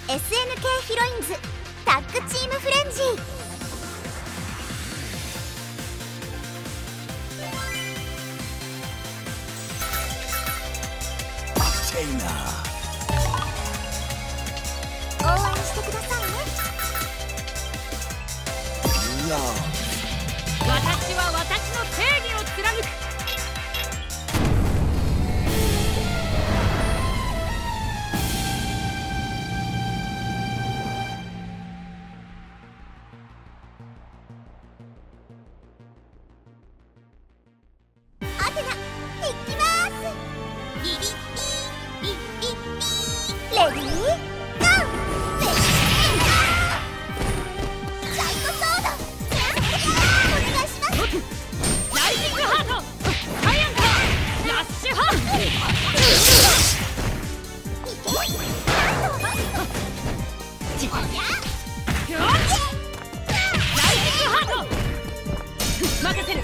SNK ヒロインズタッグチームフレンジー。応援してくださいね。 私は私の正義を貫く。 アテナ行きます。ビビビビビビレディーゴー。レディージャイコソードお願いします。 ライジングハートサイアンカーラッシュハート。ライジングハート任せる。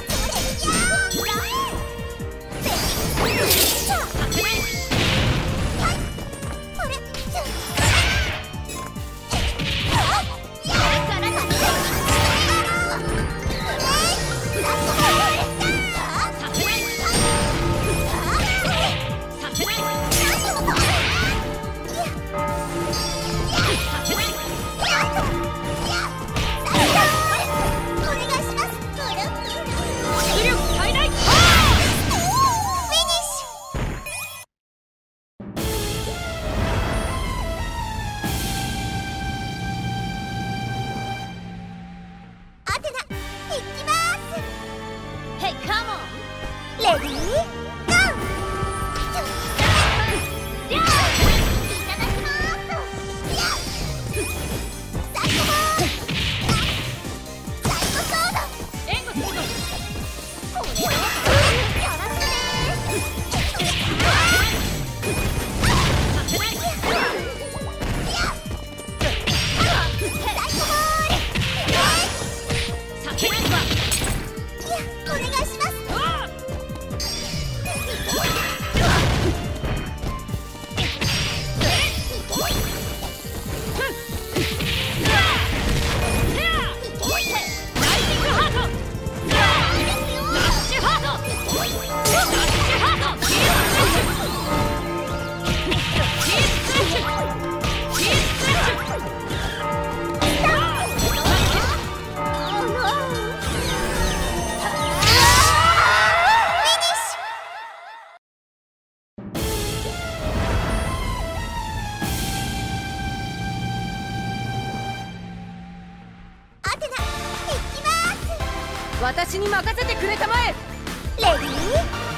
私に任せてくれたまえ。 レディーゴー。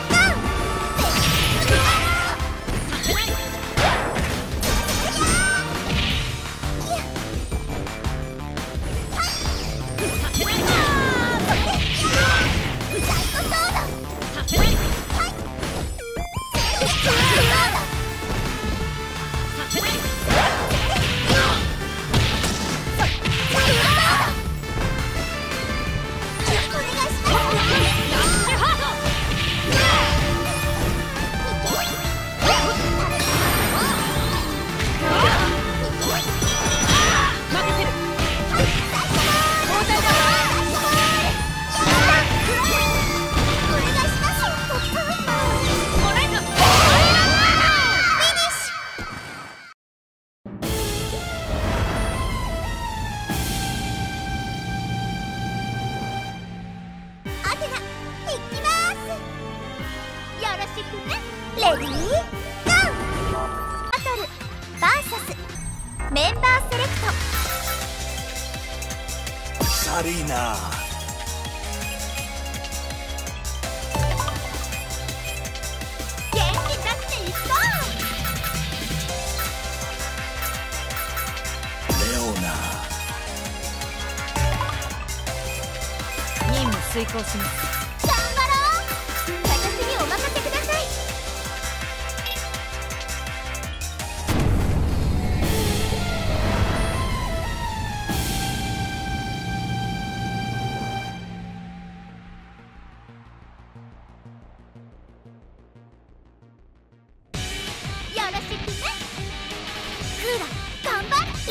レディーゴー。バトル VS メンバーセレクト。 サリーナ元気出していこレオナ任務遂行します。 う。頑張ろう。私にお任せください。よろしくね。クーラ頑張る。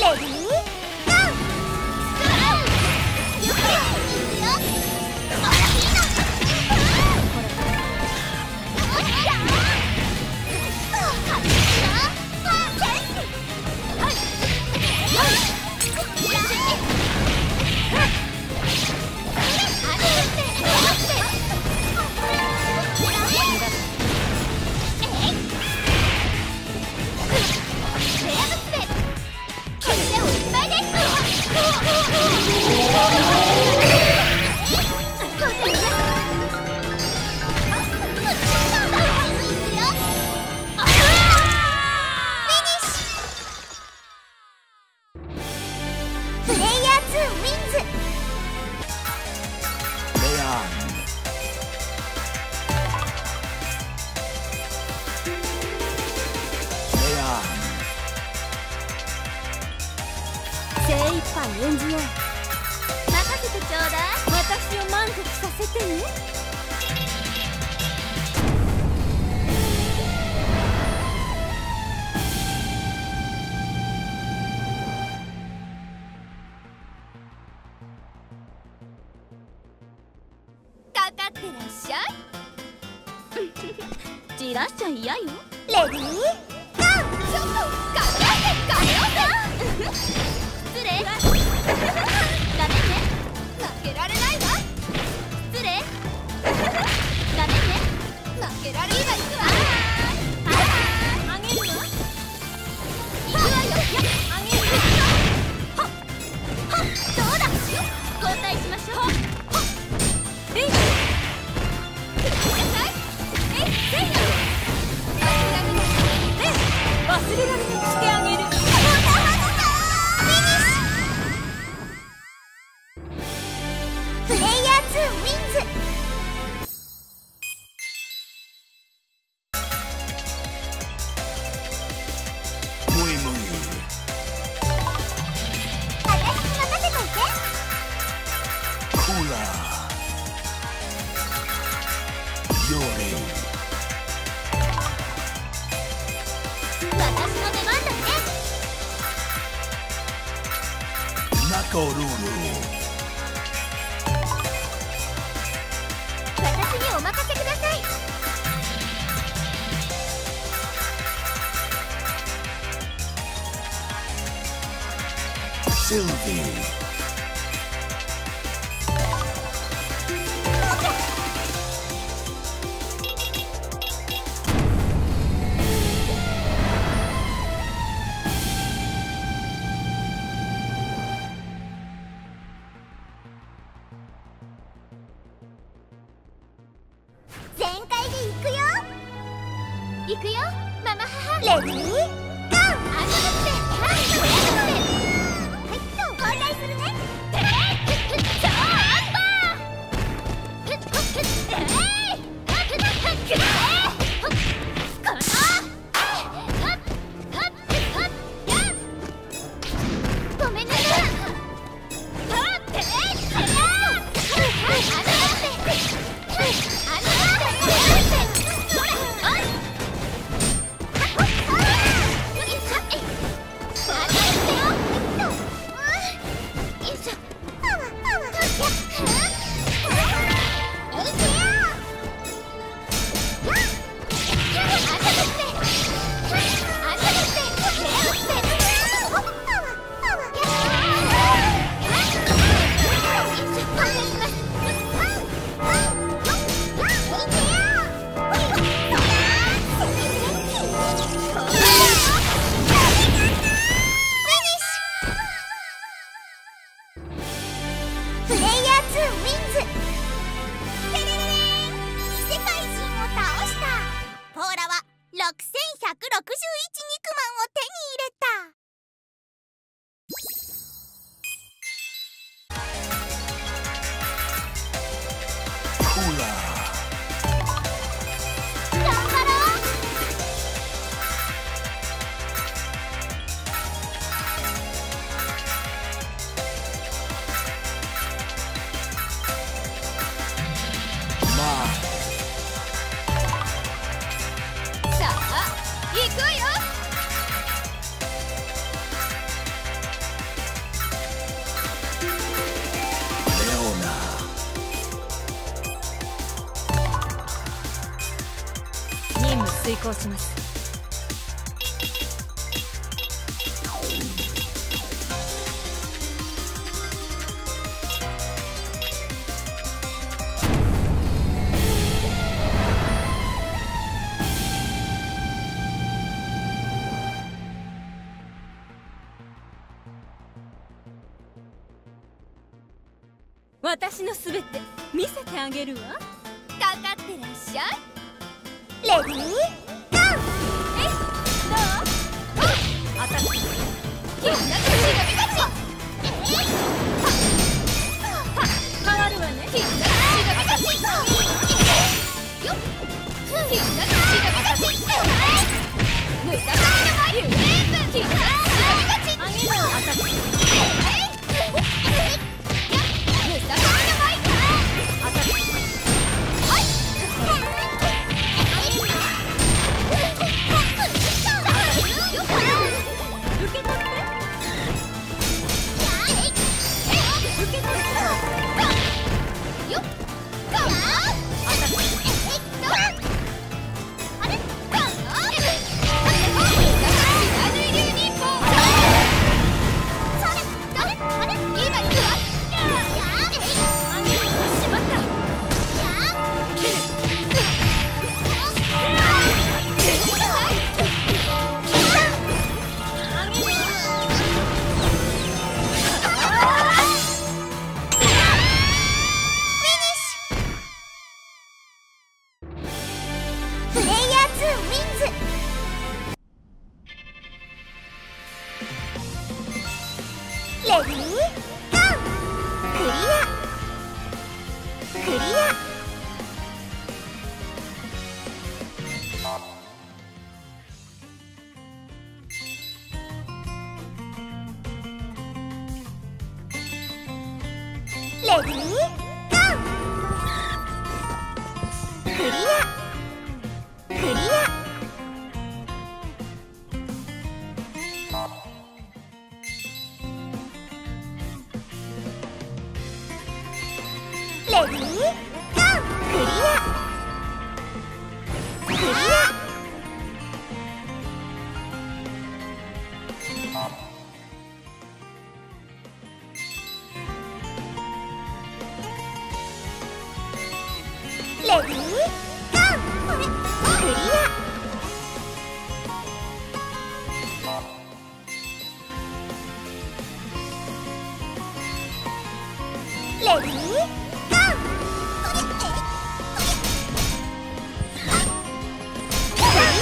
プレイヤー2ウィンズ。 レアン。レアン。 精一杯演じよう。任せてちょうだい。私を満足させてね。かかってらっしゃい。じらしちゃ嫌よ。レディーゴー。ちょっとかかってかようぜ。失礼。ダメね。負けられないわ。失礼。ダメね。負けられないわ。あげるわ。行くわよ。あげるわ。はっはっ、どうだ。交代しましょう。えい。忘れられなくしてあげる。プレイヤー2ウィンズ。 ムイムイ。 私に任せといて。 クーラー。ヨリ。 私の出番だね。 ナコルル。 私にお任せください。 シルビー。 全開で行くよ。行くよ、ママ母。レディーゴー。あんなってはいと交代するね。超アンパー。ごめんなさい。プレイヤー2ウィンズ。テレレレン。異世界人を倒した。ポーラは6161肉まんを手に入れた。 クーラー。 頑張ろう。さあ、行くわよ。 レオナ。 任務遂行します。私のすべて見せてあげるわ。 かかってらっしゃい。レディーゴー。えい、どう？ アタック。 ひっなくしがみ勝ち。 ディーゴー。クリアクリア。レディーゴー。クリアクリア。レディーゴー。クリアクリア。レディーゴー。クリア。レディーゴー。クリア。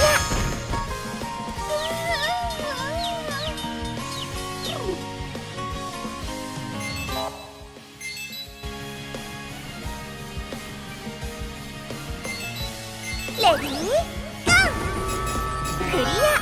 レディーゴー。クリア